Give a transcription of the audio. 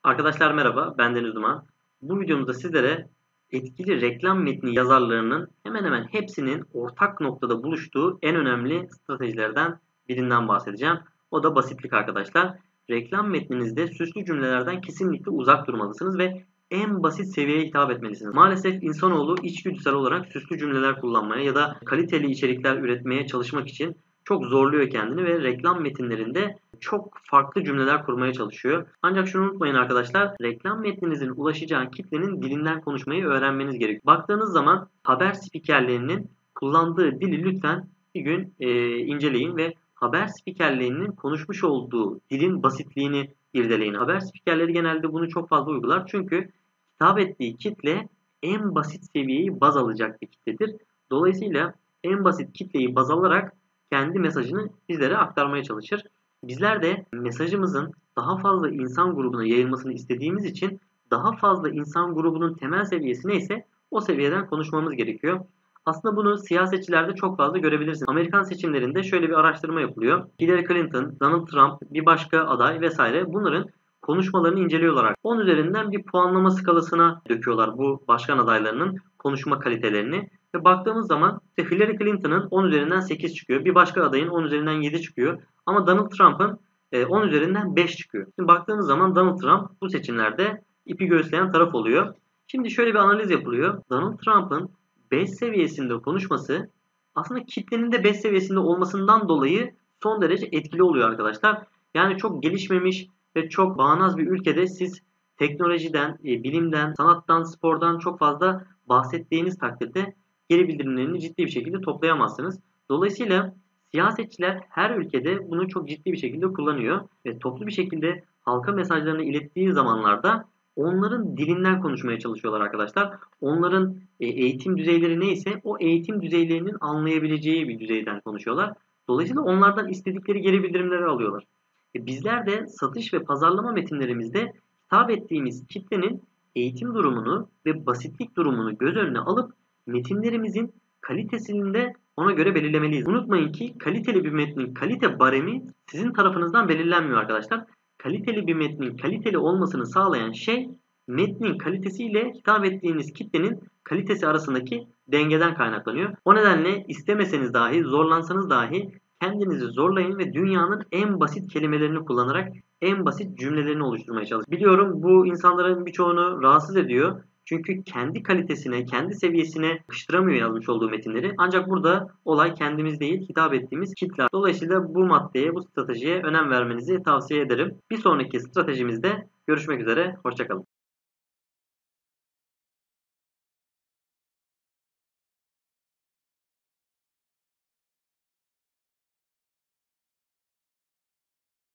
Arkadaşlar merhaba, ben Deniz Duman. Bu videomuzda sizlere etkili reklam metni yazarlarının hemen hemen hepsinin ortak noktada buluştuğu en önemli stratejilerden birinden bahsedeceğim. O da basitlik arkadaşlar. Reklam metninizde süslü cümlelerden kesinlikle uzak durmalısınız ve en basit seviyeye hitap etmelisiniz. Maalesef insanoğlu içgüdüsel olarak süslü cümleler kullanmaya ya da kaliteli içerikler üretmeye çalışmak için çok zorluyor kendini ve reklam metinlerinde çok farklı cümleler kurmaya çalışıyor. Ancak şunu unutmayın arkadaşlar, reklam metninizin ulaşacağı kitlenin dilinden konuşmayı öğrenmeniz gerekiyor. Baktığınız zaman haber spikerlerinin kullandığı dili lütfen bir gün inceleyin ve haber spikerlerinin konuşmuş olduğu dilin basitliğini irdeleyin. Haber spikerleri genelde bunu çok fazla uygular çünkü hitap ettiği kitle en basit seviyeyi baz alacak bir kitledir. Dolayısıyla en basit kitleyi baz alarak kendi mesajını bizlere aktarmaya çalışır. Bizler de mesajımızın daha fazla insan grubuna yayılmasını istediğimiz için daha fazla insan grubunun temel seviyesi neyse o seviyeden konuşmamız gerekiyor. Aslında bunu siyasetçilerde çok fazla görebilirsiniz. Amerikan seçimlerinde şöyle bir araştırma yapılıyor. Hillary Clinton, Donald Trump, bir başka aday vesaire bunların konuşmalarını inceliyorlar. 10 üzerinden bir puanlama skalasına döküyorlar bu başkan adaylarının konuşma kalitelerini. Ve baktığımız zaman işte Hillary Clinton'ın 10 üzerinden 8 çıkıyor. Bir başka adayın 10 üzerinden 7 çıkıyor. Ama Donald Trump'ın 10 üzerinden 5 çıkıyor. Şimdi baktığımız zaman Donald Trump bu seçimlerde ipi göğüsleyen taraf oluyor. Şimdi şöyle bir analiz yapılıyor. Donald Trump'ın 5 seviyesinde konuşması aslında kitlenin de 5 seviyesinde olmasından dolayı son derece etkili oluyor arkadaşlar. Yani çok gelişmemiş ve çok bağnaz bir ülkede siz teknolojiden, bilimden, sanattan, spordan çok fazla bahsettiğiniz takdirde geri bildirimlerini ciddi bir şekilde toplayamazsınız. Dolayısıyla siyasetçiler her ülkede bunu çok ciddi bir şekilde kullanıyor ve toplu bir şekilde halka mesajlarını ilettiği zamanlarda onların dilinden konuşmaya çalışıyorlar arkadaşlar. Onların eğitim düzeyleri neyse o eğitim düzeylerinin anlayabileceği bir düzeyden konuşuyorlar. Dolayısıyla onlardan istedikleri geri bildirimleri alıyorlar. Bizler de satış ve pazarlama metinlerimizde hitap ettiğimiz kitlenin eğitim durumunu ve basitlik durumunu göz önüne alıp metinlerimizin kalitesini de ona göre belirlemeliyiz. Unutmayın ki kaliteli bir metnin kalite baremi sizin tarafınızdan belirlenmiyor arkadaşlar. Kaliteli bir metnin kaliteli olmasını sağlayan şey metnin kalitesiyle hitap ettiğiniz kitlenin kalitesi arasındaki dengeden kaynaklanıyor. O nedenle istemeseniz dahi, zorlansanız dahi kendinizi zorlayın ve dünyanın en basit kelimelerini kullanarak en basit cümlelerini oluşturmaya çalışın. Biliyorum bu insanların birçoğunu rahatsız ediyor. Çünkü kendi kalitesine, kendi seviyesine yakıştıramıyor yazmış olduğu metinleri. Ancak burada olay kendimiz değil, hitap ettiğimiz kitle. Dolayısıyla bu maddeye, bu stratejiye önem vermenizi tavsiye ederim. Bir sonraki stratejimizde görüşmek üzere, hoşça kalın.